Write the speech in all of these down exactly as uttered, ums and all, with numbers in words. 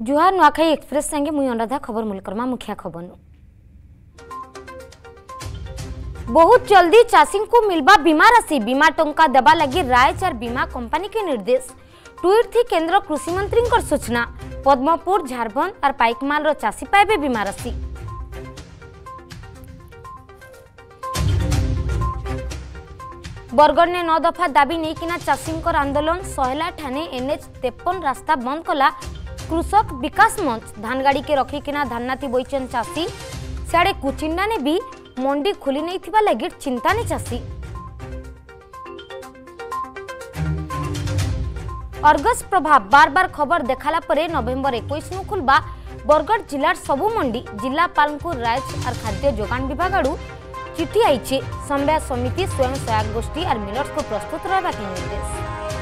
जुहार Nuakhai express संगे मुई अनुराधा खबर मूलकर्मा मुखिया खबर बहुत जल्दी चाषी को मिलबा बीमा राशि बीमा टंका देवा लगी रायचार बीमा कंपनी के निर्देश ट्वीट थी केंद्र कृषि मंत्री सूचना पद्मपुर झारखंड और पाइकमाल चाषी पाइबे बीमा राशि। बरगढ़ ने नौ दफा दाबी नहीं किना चाषी आंदोलन सोहला ठाने एनएच तेपन रास्ता बंद कला कृषक विकास मंच धान गाड़ी के रखिकिना धाननाथी बोईचन चाषी सियाड़े कुचिंडा ने भी मंडी खोली नहीं थिबा लगी चिंता ने चाषी। अर्गस प्रभाव बार बार खबर देखाला परे नवेम्बर इक्कीस नु खुलबा बरगढ़ जिलार सबु मंडी जिलापाल को राज और खाद्य जोगान विभाग आड़ू चिठी आईचे समवाय समिति स्वयं सहायक गोष्ठी और मिलर्स को प्रस्तुत रहबा के निर्देश।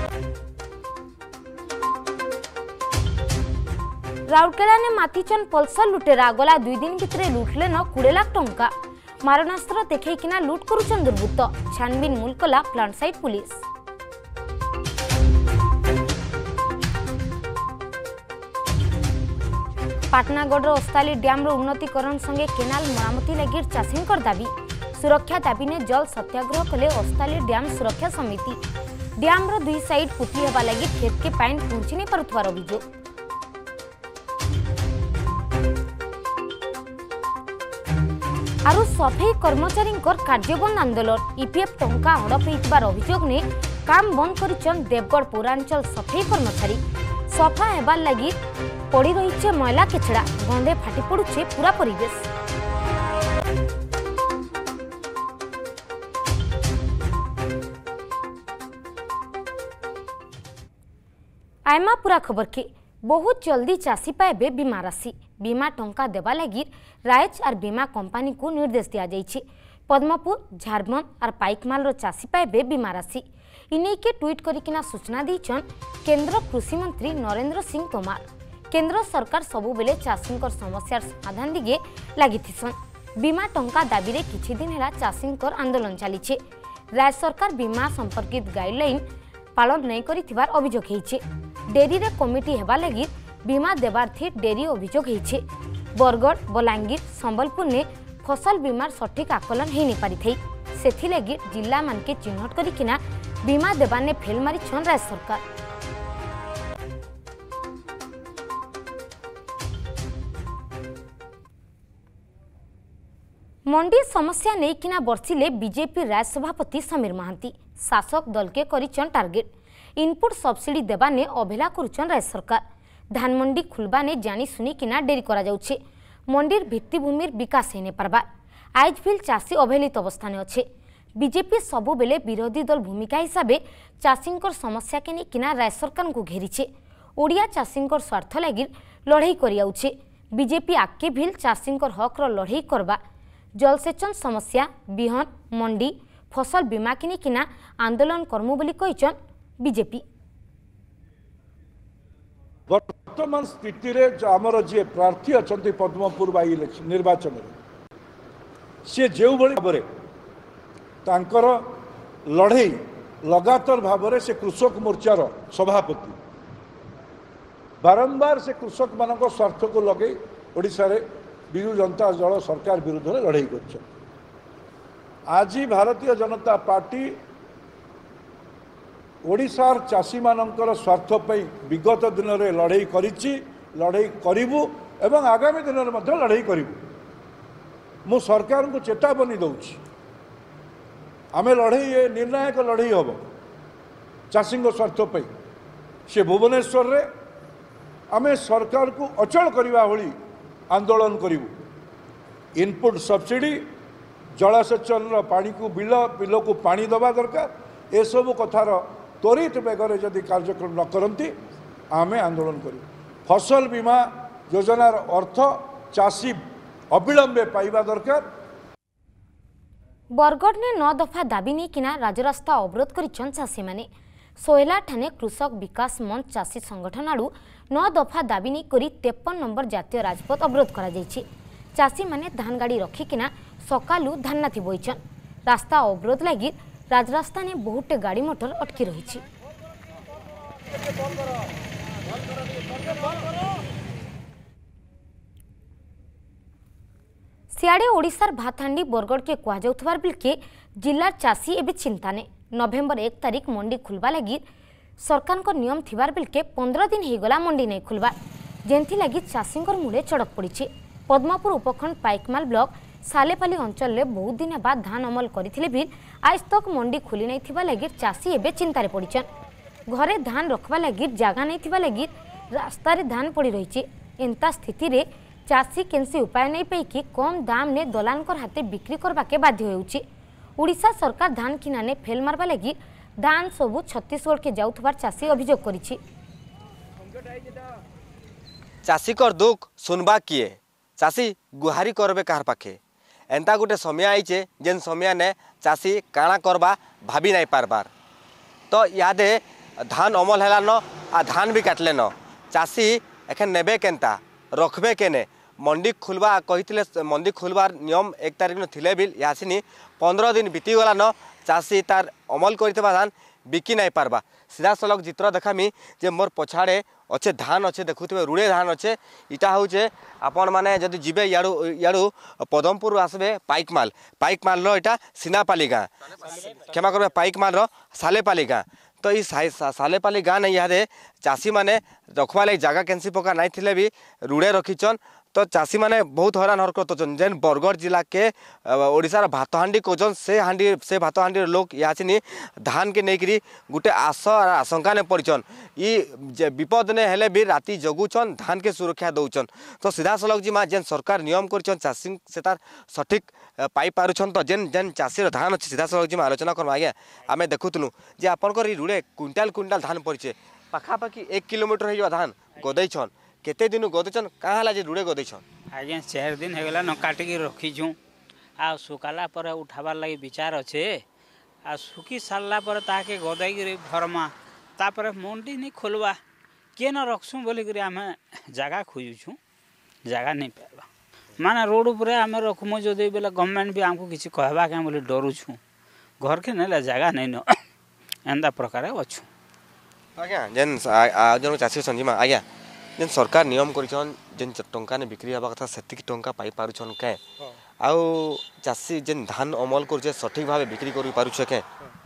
राउरकेला ने मातीचन पल्सर लुटेरा गला दुई दिन भितर लुटले न कोड़े लाख टंका मारणास्त्र देखैकिना लुट करुछन दुर्बृत्त छानबीन मुलकला plant site police. Patnagarh Ostali dam उन्नतीकरण संगे केनाल मरामती लगी चाषी दाबी सुरक्षा दाबी ने जल सत्याग्रह कले ओस्ताली डैम सुरक्षा समिति डैम दुई साइड पुती हेबा लगी खेत के पानी पहुंची नहीं पारुथवार अभियोग। आरु सफाई कर्मचारी कार्यबंद आंदोलन ईपीएफ टंका हड़प होइतिबार अभियोग ने काम बंद करिछन देवगढ़ पौरांचल सफाई कर्मचारी सफा हेबार लगी पड़ी रही मैला केचड़ा गंधे फाटी पड़ुछे पूरा परिवेश। आयमा पूरा खबर के बहुत जल्दी चाषी पाइबे बीमा राशि बीमा टंका देवा लगी रायच और बीमा कंपनी को निर्देश दिया जाइए पद्मपुर झारखंड और पाइकमाल चाषी पाइबे बीमा राशि इन्हीं के ट्वीट करिकिना सूचना दीचन केंद्र कृषि मंत्री नरेंद्र सिंह तोमार। केंद्र सरकार सबु बेले चाषी समस्यार समाधान दिगे लगिथिसन बीमा टंका दाबी रे किछि दिन हेला चाषी आंदोलन चली राज्य सरकार बीमा संपर्कित गाइडलाइन पालन नहीं करिथिबार अभियोग हेइछे डेरी रे कमिटी हेबा लगी बीमा देवार थी डेरी अभियोग हेइछे बरगढ़ बलांगीर संबलपुर ने फसल बीमार सठिक आकलन हेइ नहीं पारिथै सेथि लगी जिला मान के चिन्हट करिकिना बीमा देवा ने फेल मारी छन राज्य सरकार। मंडी समस्या नहीं किना बर्षिले बीजेपी राज्य सभापति समीर महांती शासक दल के करिछन टार्गेट इनपुट सब्सिडी देवा ने अवहेला करुछन राज्य सरकार धान मंडी खुलबा ने जानी सुनी किना डेरी करा जाउछे मंडीर भित्तिभूमिर विकास हेने पारबा आइज फिल चाषी अवहेलित अवस्था ने अच्छे बीजेपी सबु बेले विरोधी दल भूमिका हिसाब से चाषी समस्या के किना राज्य सरकार को घेरीछे ओडिया चाषी स्वार्थ लगी लड़ाई करियाउछे बीजेपी आके भिल चाषी हक लड़ाई करबा जलसेचन समस्या बिहन मंडी फसल बीमा किनी किना आंदोलन करमु बोली कहिछन बीजेपी। वर्तमान स्थिति रे आमर जे प्रार्थी अछंती पद्मपुर बाई इलेक्शन निर्वाचन रे से जेउ बळी भाबरे तांकर लड़ाई लगातार भाबरे से कृषक मोर्चार सभापति बारंबार से कृषक मानक स्वार्थ को लगे ओडिशा रे बिजु जनता दल सरकार विरुद्ध में लड़ाई कर आज भारतीय जनता पार्टी ओडिशार चाषी मानकर स्वार्थ पई विगत दिन में लड़ाई करिछि लड़ाई करिबु एवं आगामी दिन में मध्य लड़ाई करिबु मु सरकार को चेतावनी दउछि आमे लड़ाई ये निर्णायक लड़ाई हम चाषी स्वार्थ पई से भुवनेश्वर रे आमे सरकार को अचल करबा भली आंदोलन करिबु इनपुट सब्सिडी जलसेचन पानी को बिल बिल को पानी दबा दरकार ए सब कथार त्वरित बेगर जदि कार्यक्रम न करती आमे आंदोलन करूँ फसल बीमा योजनार अर्थ चाषी अविलंबे पाइबा दरकार। बरगढ़ ने नौ दफा दाबी नहीं किना राजरास्ता अवरोध करिछन चाषी माने सोहला ठाने कृषक विकास मंच चाषी संगठन आड़ू नौ दफा दाबी नहीं करी तेपन नंबर जातीय राजपथ अवरोध करा जायछि चाषी माने धान गाड़ी रखिकिना सकालू धाननाथी बोईछन रास्ता अवरोध लगी राजरास्ता ने बहुटे गाड़ी मोटर अटकी रही। सियाड़े ओडिशार भातहांडी बरगढ़ के कहुथार बिल्के जिलार चाषी एवं चिंता ने नवेम्बर एक तारिख मंडी खुलवा लगी सरकार को नियम थिबार बिल्के पंद्रह दिन होगला मंडी नहीं खुलवा जेंथि लगी चाषी मुड़े चढ़क पड़ी। पद्मपुर उपखंड पाइकमाल ब्लॉक सालेपाली अंचल में बहुत दिन बाद धान अमल करथिले भी आज तक मंडी खुली नहीं थिबा लगी चाषी एवं चिंतार पड़छन। घरे धान रखवा लगी जगह नहीं थिबा लगी रास्ता रे धान पड़ी रही। एंता स्थिति रे चाषी केनसी उपाय नहीं पैकी कम दाम ने दलालकर हाथे बिक्री करवा के बाध्य होउछि। उड़ीसा सरकार धान किना ने फेल मारवा लगी धान सबू छत्तीसगढ़ के जाउथबार चाषी अभियोग करिछि। चाषी कर दुख सुनबा किए चाषी गुहारी करबे कहार पाखे एंता गोटे समय आईचे जेन समय ने चाषी काଣା करबा भाभी नहीं पारबार। तो यादे धान अमल है न आ धान भी काटले न चाषी एखन नेबे केनता रखबे केने मंडी खुलवा कही मंडी खुलवार नियम एक तारिख न थिले भी यासिनी पंद्रह दिन बीती गला न चाषी तार अमल करथिबा धान बिकी नहीं पारबा। सीधा सलग चित्र देखामी जे मोर पछाड़े अच्छे धान अच्छे देखुवे रुड़े धान अच्छे इटा हूँ आपण मैंने जदि जीवे याड़ू याड़ू पदमपुर आसबे पाइकमाल पाइकमाल इटा सीनापाली गाँ क्षमा करबे पाइकमाल सालेपाली गाँ। तो ये सालेपाली गाँ नहीं इहादे चाषी मैंने रखवा लगी जगह कैंसी पका नहीं थिले भी रुड़े रखीचन। तो चाषी मैंने बहुत हैरान हरकत होचन जेन बरगढ़ जिला के ओडिशार भातहांडी कोजन से हांडी से भातहांडी लोग याचिनी धान के नहीं गोटे आश आशंका ने पड़चन ये विपद ने हेले भी राति जगुचन धान के सुरक्षा दौचन। तो सीधा सलग जी माँ जेन सरकार नियम कर चाषी से तार सठिक पाई पारुछन। तो जेन जेन चाषीर धान अच्छे सीधा सलग जी में आलोचना करमा आज्ञा आम देखुलु जे आपंकर रुड़े क्विंटाल क्विंटाल धान पड़े पाखापाखि एक किलोमीटर हो धान गदैछन केते दिन गदैछन कहाँ है जे रुड़े गदैछन आज्ञा चार दिन होगला न काटिकी रखीछू आ सुखाला पर उठाबार लगी विचार अच्छे आ सुखी सारा पर ताके गदाई भरमा तापर मंडी नहीं खोलवा किए न रखसुँ बोलिक आम जगह खोजुछू जगह नहीं पाइबा माने रोड उपर आम रखमु जदि बोले गवर्नमेंट भी आमको किसी कहवा क्या बोले डरुछू घर के ना जगह नहीं न एंता प्रकार अच्छू। आज्ञा जेन जन चाषी संजीमा आज्ञा जेन सरकार नियम करिछन जेन टंका ने बिक्री हवा कथा सेतिक टंका पाई पारुछन के आउ चाषी जेन धान अमल करछे सठिक भावे बिक्री करि पारुछे के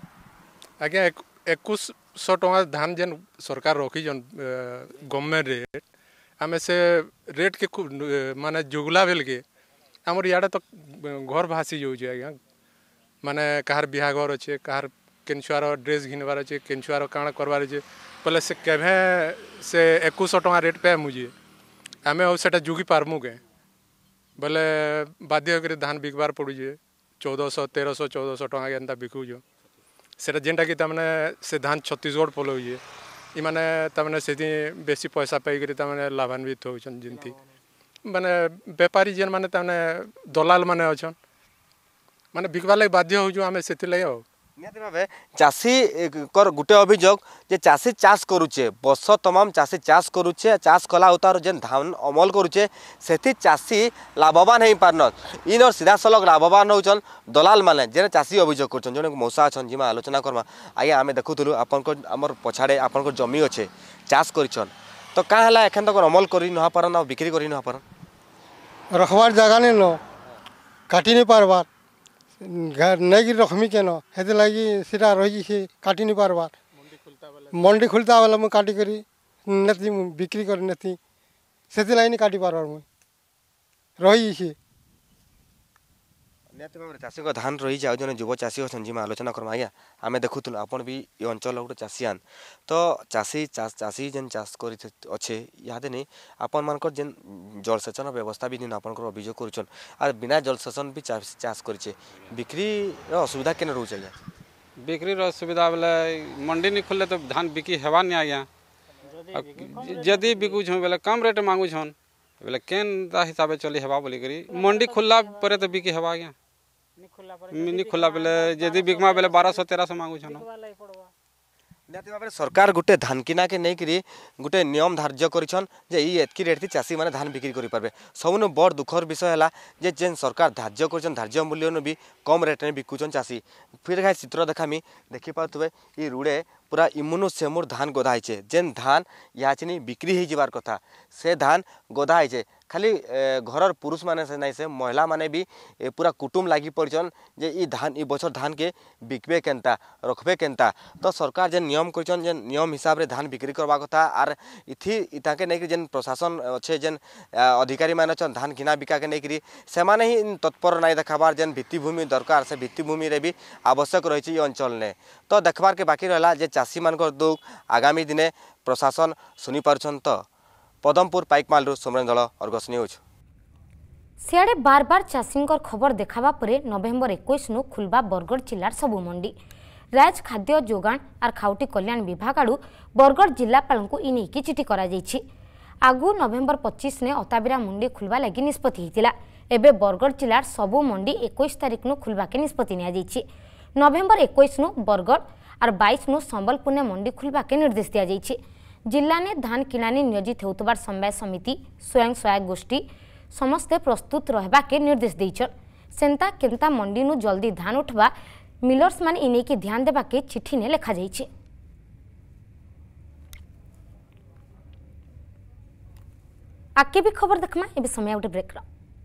आज्ञा इक्कीस सौ टंका धान जेन सरकार रखी जन गवर्नमेंट रेट आमे से रेट के माने जुगला बेल के हमर याडे तो घर भासी जाउ छै आज्ञा माने कहार बिहा घर अच्छे कहार केनछुआर ड्रेस घिनबार अच्छे केनछुआर काଣା करबार अच्छे बोले से केभे से इक्कीस सौ टंका रेट पे मुझे आम से जुगी पारमु के बोले बाध्य होकर धान बिकबार पड़ुए चौदह सौ तेरह सौ चौदह सौ टंका एंता बिकुज से जेनटा कि तमने से धान छत्तीसगढ़ पलौजे इमाने तमने से बेसी पैसा पाइक तमने लाभान्वित होचन जिनती माने बेपारी जेन माने तमने दलाल माने अछन माने बिकबार लगे बाध्य होजु आमे सेति लगे हो निहती भावे चाषी कर गुटे अभियोग जे चाषी चाष करुचे बस तमाम चाषी चाष करुचे चाष कला उतार जेन धान अमल करुचे सेति चाषी लाभवान हो पारन इन सीधा सलग लाभवान होचन दलाल माने जेने चाषी अभियोग करछन जने मौसा अछन जिमा आलोचना करमा आज्ञा आमे देखुथुलु आपनको हमर पछाड़े आपनको जमी अच्छे चाष करिछन तो का हला एखन तक अमल करि न पारन आ बिक्री करि न पारन रखबार जगह नहीं न काटी नहीं पारबार घर नहीं रखमी के न लगी सीधा रही से काटी नहीं पारबार मंडी खुलता वाला मुझे काटी करी नती बिक्री कर नती से नहीं काटी पारबार मुझे रही से निहती भाव चाषी को धान रही जाओ जन युव चाषी अच्छे जिमा आलोचना करमा आज्ञा आम देखुलु आपन भी ये अंचल गोटे चाषीआन तो चाषी चाषी जेन चाष कर अच्छे इहादे नहीं आपण मानकर जेन जलसेचन व्यवस्था भी दिन आपन अभियोग करुछन आर बिना जलसेचन भी चाष करिछे बिक्री असुविधा केने रहउछ आज्ञा बिक्री असुविधा बोले मंडी नहीं खुलले तो धान बिक्री हेबा नहीं आज्ञा जदि बिकुछ बोले कम रेट मांगुछन बोले केन हिसाब चली हेबा बोली करी मंडी खुलला पर तो बिक्री हेबा आज्ञा नहीं खुला बेले जदि बिकमा बेले बारह सौ तेरह सौ मांगु छन निहती भाव सरकार गोटे धान किना के नहीं करी गोटे नियम धार्य करिछन जे ई एतकी रेट थी चाषी माने धान बिक्री करि पारबे सबनु बड़ दुखर विषय हला जे जेन सरकार धार्य करिछन धार्य मूल्य भी कम रेट ने बिकुछन चाषी फिर गाय चित्र देखामी देखि पाथुबे ई रुड़े पूरा इमुनु सेमुर धान गदा होइछे जेन धान याचनी बिक्री हो जबार कथा से धान गदा होइछे खाली घर पुरुष माने से नहीं से महिला माने भी पूरा कुटुम लागी पड़छन जे ई धान ई बछर धान के बिकबे केनता रखबे केनता तो सरकार जेन नियम करछन जेन नियम हिसाब रे धान बिक्री करबा कथा आर इथि इताके नै जेन प्रशासन अच्छे जेन अधिकारी माने छन धान किना बिका के नै से माने ही तत्पर नहीं देखाबार जेन भित्तिभूमि दरकार से भित्तिभूमि रे भी आवश्यक रही अंचल ने तो देखबार के बाकी रहा जे चाषी मान दुख आगामी दिने प्रशासन सुनी पारछन तो पदमपुर पाइकमालू सोमरेन्द्र दल अर्गस न्यूज सियाड़े बार बार चाषी खबर देखावा परे नवेम्बर इक्कीस नु खुलबा बरगढ़ जिलार सबु मंडी राज खाद्य जोगाण और खाउटी कल्याण विभाग आड़ू बरगढ़ जिलापाल को इने की चिठी करा जायछि आगु नवेम्बर पच्चीस ने अताबिरा मंडी खुलवा लगी निष्पत्ति होइतिला एबे बरगढ़ जिलार सबु मंडी इक्कीस तारिख नु खुलवा के निष्पत्ति निया जायछि नवेम्बर इक्कीस नु बरगढ़ और बाईस नु संबलपुर ने मंडी खुलवा के निर्देश दिया जायछि जिला ने धान किणानी नियोजित होतबार समवाय समिति स्वयं सहायक गोष्ठी समस्ते प्रस्तुत रहबा के निर्देश देइछन सेंता केंता मंडी नु जल्दी धान उठवा मिलर्स मान इने की ध्यान देबा के चिट्ठी ने लिखा जायछि आके भी खबर देखमा एबे समय उठे ब्रेक रा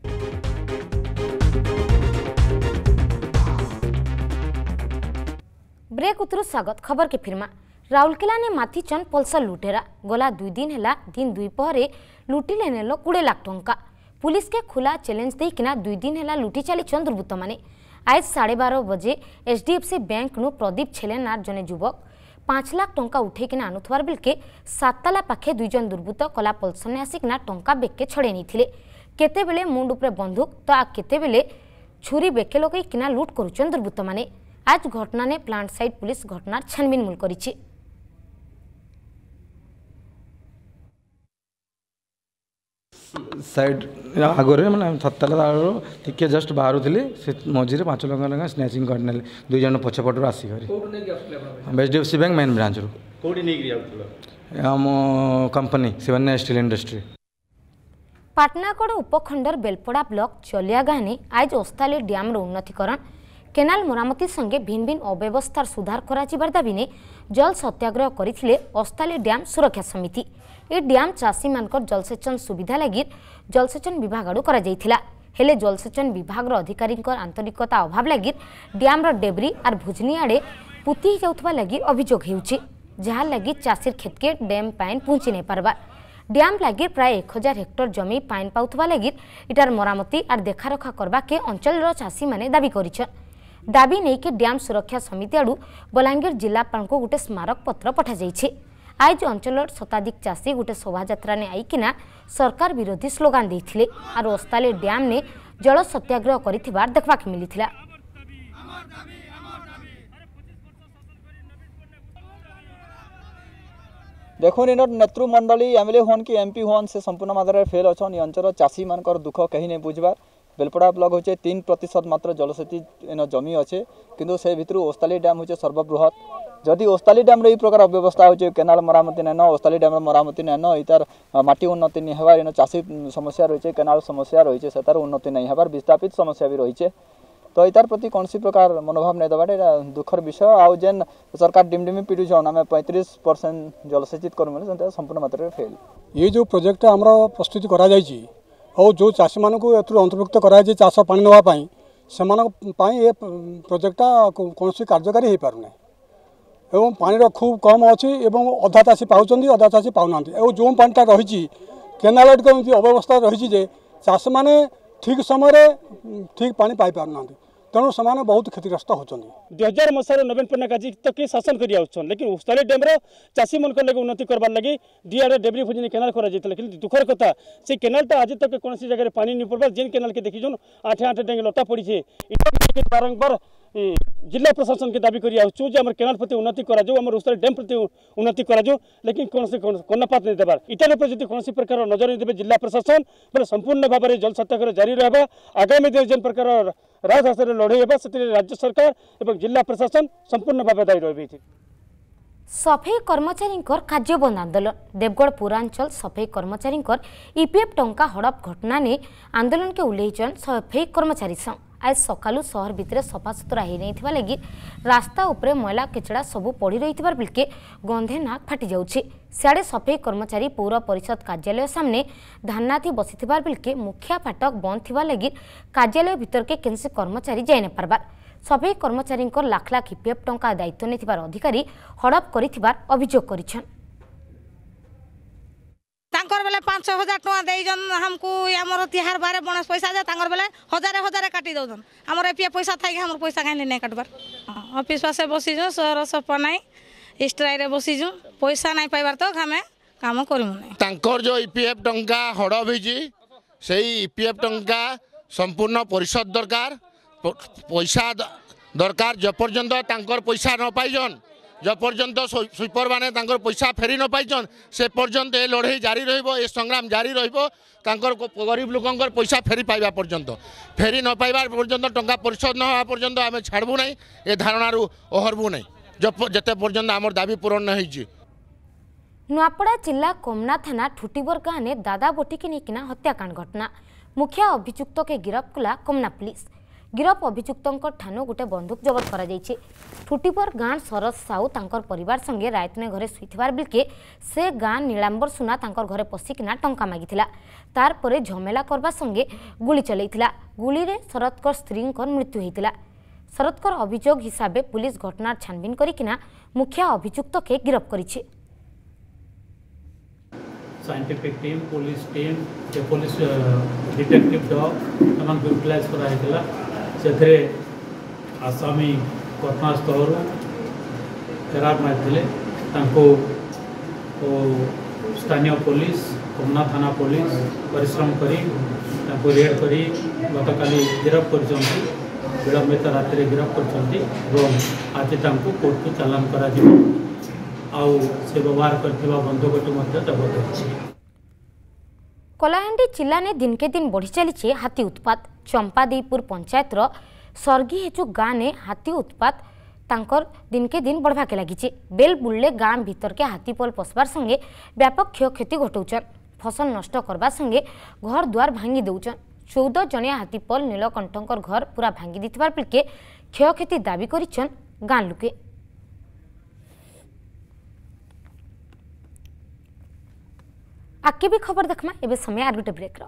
ब्रेक उतरु स्वागत खबर के फिरमा राउरकेला ने माथिचन पल्सर लुटेरा गला दुई दिन हैला दिन दुई पहरे लुटिले नेलो कोड़े लाख टंका पुलिस के खुला चैलेंज देकिना दुई दिन हैला लुटी चलीछन दुर्बृत्त माने आज साढ़े बारह बजे एचडीएफसी बैंक नु प्रदीप छेलेनार जने युवक पांच लाख टंका उठेकिना आनुथवार बेलके सातताला पाखे दुई जन दुर्बृत्त कला पल्सर ने आसिकना टंका बेके छड़े निथिले केते बेले मुंड उपरे बंदूक तो आ केते बेले छुरी बेके लगई किना लूट करूछन दुर्बृत्त माने आज घटना ने प्लांट साइड पुलिस घटनार छानबीन मूल करिछि साइड आगे मैंने सतला टे जस्ट बाहर थी से मझे पांच लाख लगा स्नाचिंग करने दुई जन पछपट आसिक H D F C bank main branch आम company Shivanya steel industry Patnagarh उपखंडर बेलपड़ा ब्लॉक चलिया गाँव ने आज ओस्ताली डैम उन्नतीकरण केनाल मरामती संगे भिन्न भिन्न अव्यवस्थार सुधार करार दाबी ने जल सत्याग्रह करथिले ओस्ताली डैम सुरक्षा समिति ए डैम चाषी मानकर जलसेचन सुविधा लगी जलसेचन विभाग आड़ू करा जायथिला हेले जलसेचन विभाग अधिकारी आंतरिकता अभाव लगी डैम रो डेब्री और भुजनी आड़े पुती जाउथबा लगी अभियोग हेउछि जहां लगी चाषीर खेत के डैम पाइन पहुंची नहीं पारबा डैम लगी प्राय एक हजार हेक्टर जमी पाइन पाउथबा लगी इटार मरामती और देखारखा करबा के अंचल चाषी माने दाबी करिछन दाबी नहीं कि डैम सुरक्षा समिति आड़ू बलांगीर जिलापाल को गोटे स्मारक पत्र पठा जाइछे आज अंचल शताधिक चाषी गोटे शोभायात्रा ने आईकिना सरकार विरोधी स्लोगान देथिले और ओस्ताली डैम ने जल सत्याग्रह करिथिबार देखबाक मिलिथिला देखुन इन नेतृमंडली एमएलए होन कि एमपी होन से संपूर्ण मात्रा फेल अच्छन ये अंचल चाषी मानकर दुख कहीं नहीं बुझबार बेलपड़ा ब्लॉक होचे तीन प्रतिशत मात्र जलसेचित इन जमी अच्छे किंतु से भितर ओस्ताली डैम होचे सर्वबृहत जदि ओस्ताली डैम रे प्रकार अव्यवस्था होचे केनाल मरामती नैन ओस्ताली डैम मरामती नैन इतार माटी उन्नति नहीं हबार इन चाषी समस्या रही केनाल समस्या रही से तार उन्नति नहीं हबार विस्थापित समस्या भी रही तो इतार प्रति कौन प्रकार मनोभाव नहीं दबाटे दुखर विषय आउ जेन सरकार डिमडिमी पिटुछन आम पैंतीस परसेंट जलसेचित कर संपूर्ण मात्रा फेल ये जो प्रोजेक्ट आमर प्रस्तुत करा जायछि और जो चाषी मानक अंतर्भुक्त कराई चाष पानी नापी से ये प्रोजेक्टा कौन कार्यकारी हो पारना एवं पानी खूब कम अच्छी अधा चाषी पाँच अधा चाषी पाऊना जो पानीटा रही केनाल अव्यवस्था रही चाष मैंने ठीक समय ठीक पानी पाई पारना तेणु से बहुत क्षतिग्रस्त होती दुई हजार मसीह नवीन पट्टनायक आज तक शासन कर लेकिन ओस्ताली डैम चाषी मन लगे उन्नति करवार लगे दिआड़े डेब्री भुजनी केनाल कर दुखर कथा से केनालटा आज तक कौन जगह पानी नहीं पड़बार जेन केनाल के देखी आठे आठे डेंगे लटा पड़ी बारंबार जिला प्रशासन के दाबी करूँ आम केनाल प्रति उन्नति कर ओस्ताली डैम प्रति उन्नति कर लेकिन कौन कर्णपात नहीं देवार इटार पर जब कौन प्रकार नजर नहीं देवे जिला प्रशासन बोले संपूर्ण भाव में जल सत्याग्रह जारी रहा आगामी दिन जेन प्रकार राजहास लड़े से राज्य सरकार और जिला प्रशासन संपूर्ण भाव दायी रही सफाई कर्मचारी कार्य बंद आंदोलन देवगढ़ पूर्वांचल सफाई कर्मचारी ईपीएफ टंका हड़प घटना ने आंदोलन के उल्लेखन सफाई कर्मचारी संघ आज सकालू सहर भितर सफासुतरा हो नहीं लगी रास्ता उपरे मैला केचड़ा सबू पड़ी रही बिल्के गंधे नाक फाटी जाऊँगी। सियाड़े सफाई कर्मचारी पौर परिषद कार्यालय सामने धान्नाथी बसी बिल्के मुखिया फाटक बंद थी लगी कार्यालय भितर के कैंसी कर्मचारी जाई न पारबार। सफाई कर्मचारी लाख लाख ईपीएफ टंका दायित्व नहीं अधिकारी हड़प कर अभियोग कर तांकर बेले पाँच छः हजार टଙ୍କା देजन हमको आमर तिहार बारे बनस पैसा दे तांकर बेले हजार हजार काटी दौन आमर एपीएफ पैसा थाई हमर पैसा कहीं नहीं काटबार। ऑफिस पासे बसीजु सहर सफा नहीं स्ट्राइक बसीजु पैसा नहीं पाइबार तो हमें काम करूँ नहीं। तांकर जो ईपीएफ टंका हड़प होइछि सेही ईपीएफ टंका संपूर्ण परिषद दरकार पैसा दरकार जपर्यंत तांकर पैसा न पाइजन जपर्यंत स्वीपर मैंने पैसा फेरी न पाइछन से पर्यंत ए लड़ाई जारी रहिबो ए संग्राम जारी रहिबो तांकर गरीब लोकंकर पैसा फेरी पाइबा पर्यंत फेरी न पाइबा पर्यंत टंका परिशोध न होगा पर्यंत आम छाड़बू नहीं ए धारणा ओहरबू नहीं जब जते पर्यंत आमर दाबी पूरण न होइछि। नुआपड़ा जिला कोमना थाना ठुटीबर गाँव ने दादा बोटी के निकिना हत्याकांड घटना मुखिया अभियुक्त के गिरफ कला कोमना पुलिस। गिरफ अभियुक्त ठानु गोटे बंदूक जबत करा जायछि। ठुटीपर गाँ शरद साहू तांकर परिवार संगे रायतने घरे सुईथिबार बिलके से गाँ नीलांबर सुना तांकर घरे पशिकिना टंका मागिथिला तार परे झमेला करबा संगे गुली चलैथिला। गुली रे शरदकर स्त्रींकर मृत्यु होइतिला। शरदकर अभियोग हिसाबे पुलिस घटनार छानबीन करिकिना मुखिया अभियुक्त के गिरफ करिछि। साइंटिफिक टीम पुलिस टीम जे पुलिस डिटेक्टिव डॉग तमाम यूटिलाइज करा हेतला से आसामी घटनास्थल फेरार मारते स्थानीय पुलिस कोमना थाना पुलिस परिश्रम करी रेड करी गतकाली गिरफ कर विलंबित राति गिरफ कर आज कोर्ट को चालान करा आउ से व्यवहार करथिबा बंदूकटी मध्य जबत होछि। कलाहांडी जिला ने दिन के दिन बढ़ी चली हाथी उत्पात। चंपादेईपुर पंचायत सर्गी हेचु गाँ ने हाथी उत्पात तांकर दिन के दिन बढ़वा के लगी। बेल बुल्ले गाँ भीतर के हाथी पल पशबार संगे व्यापक क्षयक्षति घटाउछन। फसल नष्ट करबा संगे घर द्वार भांगी दउछन। चौदह जनिया हाथीपल नीलकंठकर घर पूरा भांगी दिथिबार बिलके क्षयक्षति दाबी करिछन गाँ लोके। आगे भी खबर देखमा एबे समय आर गोटे ब्रेक रो।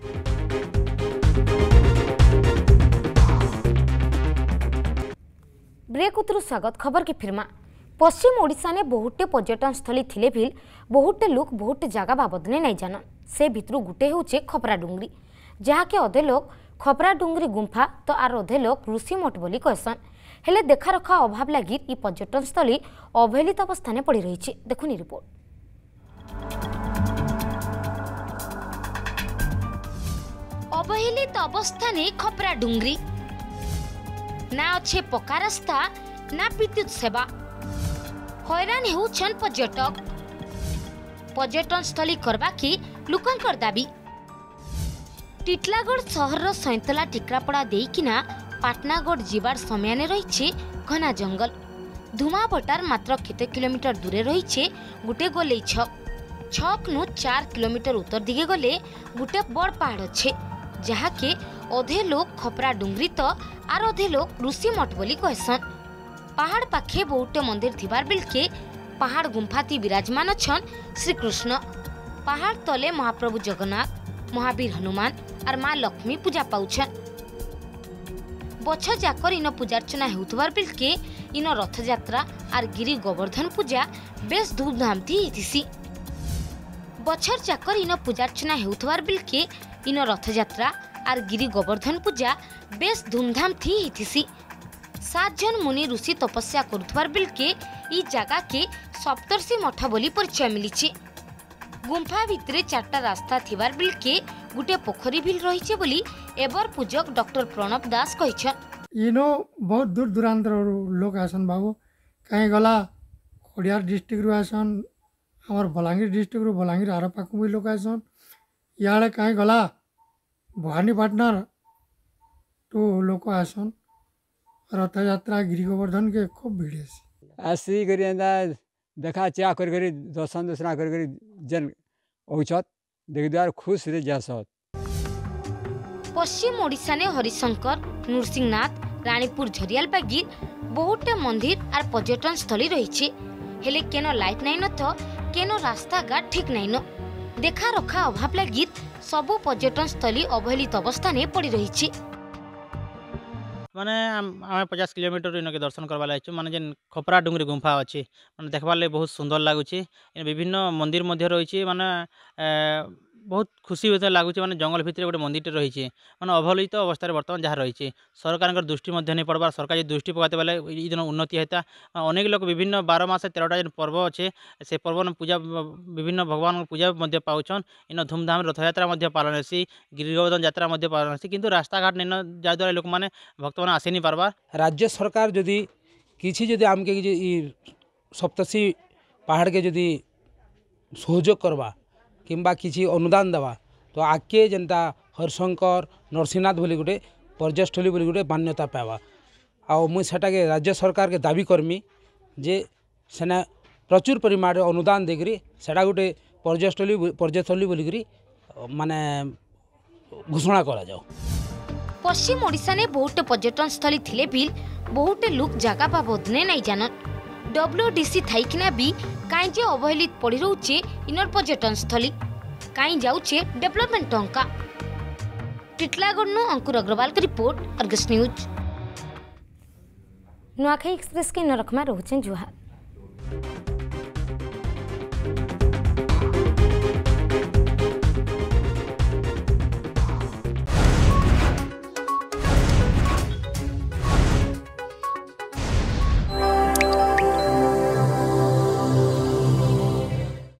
ब्रेक उतरु स्वागत खबर की फिरमा। पश्चिम ओडिशा ने बहुटे पर्यटन स्थली थिले भी बहुटे लोक बहुटे जगह बाबद ने नहीं जानन। से भितरु गुटे होचे खपरा डुंगरी जहा के अधे लोग खपरा डुंगरी गुंफा तो आर अधे लोग ऋषि मठ बोली कहसन। हेले देखा रखा अभाव लगी ई पर्यटन स्थली अवहेलित अवस्था पड़ी रही। देखुनी रिपोर्ट। अवहेलित अवस्था ने खपरा डुंगरी ना अच्छे पक्का रास्ता ना विद्युत सेवा हैरान होउछन पर्यटक। पर्यटन स्थली करबा की लुकंकर दाबी। टिटलागढ़ सहर सैंतला टिकरापड़ा देकिना पाटनागढ़ जीवार समय ने रही घना जंगल। धुमाभटार मात्र केते किलोमीटर दूरे रही गुटे गोले छक छक नु चार किलोमीटर उत्तर दिगे गले गुटे बड़ पहाड़ अच्छे जहा के अधे लोग खपरा डुंगरी तो आर अधे लोग ऋषि मठ बोली कहसन। पहाड़ पाखे बहुटे मंदिर थिबार बिलके पहाड़ गुंफाती विराजमान अछन श्रीकृष्ण। पहाड़ तले महाप्रभु जगन्नाथ महावीर हनुमान और माँ लक्ष्मी पूजा पाउछन। बछ जाकर इन पूजार्चना हेउथबार बिलके इन रथ यात्रा और गिरी गोवर्धन पूजा बेस धूमधाम थी हेतिसी। बछर जाकर इन पूजार्चना हेउथबार बिलके इन रथ यात्रा और गिरी गोवर्धन पूजा बेस धूमधाम थी हेतिसी। सात जन मुनि ऋषि तपस्या करुथबार बिलके ई जगह के सप्तर्षि मठ बोली परिचय मिली। गुंफा भितरे चारटा रास्ता थिबार बिलके गुटे पोखरी भी रही बोली एबर पूजक डॉक्टर प्रणव दास कहिछन। इनो बहुत दूर दूरांतर लोग आसन बाबू कहीं गला खड़ियार डिस्ट्रिक्ट रु आसन आमर बलांगीर डिस्ट्रिक्ट रु बलांगीर आर पाखु भी लोग आसन इे कहीं गला भवानीपाटनार तो लोग आसन रथ यात्रा गिरी गोवर्धन के खूब भीड़ आसी करी देखा चा कर दर्शन दर्शन कर जेन औचत देख द्वार खुश रे जासत। पश्चिम ओडिशा ने हरिशंकर नृसिंहनाथ रानीपुर झरियालबागी बहुटे मंदिर और पर्यटन स्थली रही हेले केनो लाइट नाइन तो केनो रास्ता घाट ठीक नाइन देखा रखा अभाव लगी सबु पर्यटन स्थली अवहेलित अवस्था ने पड़ी रही माने आम पचास किलोमीटर इनके दर्शन करवा लाइचु माने जेन खपरा डुंगरी गुंफा अच्छी माने देखबार लगे बहुत सुंदर लगुच विभिन्न मंदिर मध्य रही माने बहुत खुशी होता लगुच माने जंगल भितर गोटे मंदिर रही माने अवहेलित अवस्था बर्तमान जहाँ रही सरकार दृष्टि नहीं पड़बार सरकार जो दृष्टि पकाते बेले दिन उन्नति होता अनेक लोग विभिन्न बारह मास तेरहटा जेन पर्व अच्छे से पर्व पूजा विभिन्न भगवान पूजा पाउछन इन धूमधाम रथयात्रा पालन हेसी गिरिगोवर्धन यात्रा पालन हेसी किंतु रास्ता घाट नहीं जहाँद्वारा लोक मैंने भक्त मैंने आसी नहीं पार्बार राज्य सरकार जदि किसी जदि आमके सप्तशी पहाड़ के जदि सहयोग करवा किंबा किसी अनुदान देवा तो आगे जनता हरिशंकर नरसिंहनाथ बोली गोटे पर्यटनस्थली बोली गोटे मान्यता पावा आउ मुझे राज्य सरकार के दाबी करमी जे सेना प्रचुर परिमाण अनुदान देकरी सेटा गोटे पर्यटनस्थली पर्यटनस्थली बोली माने घोषणा करा जाओ। पश्चिम ओडिशा ने बहुत पर्यटन स्थली थिले भी बहुत लोग जगह बाबद ने नहीं जानत डब्ल्यूडीसी थाइकिना भी कहीं जे अवहेलित पड़ी रोचे इनर पर्यटन स्थली कहीं जाऊचे डेवलपमेंट टंका। टिटलागढ़ नु अंकुर अग्रवाल की report Argus News. Nuakhai express के नरखमा रोचन जुहार।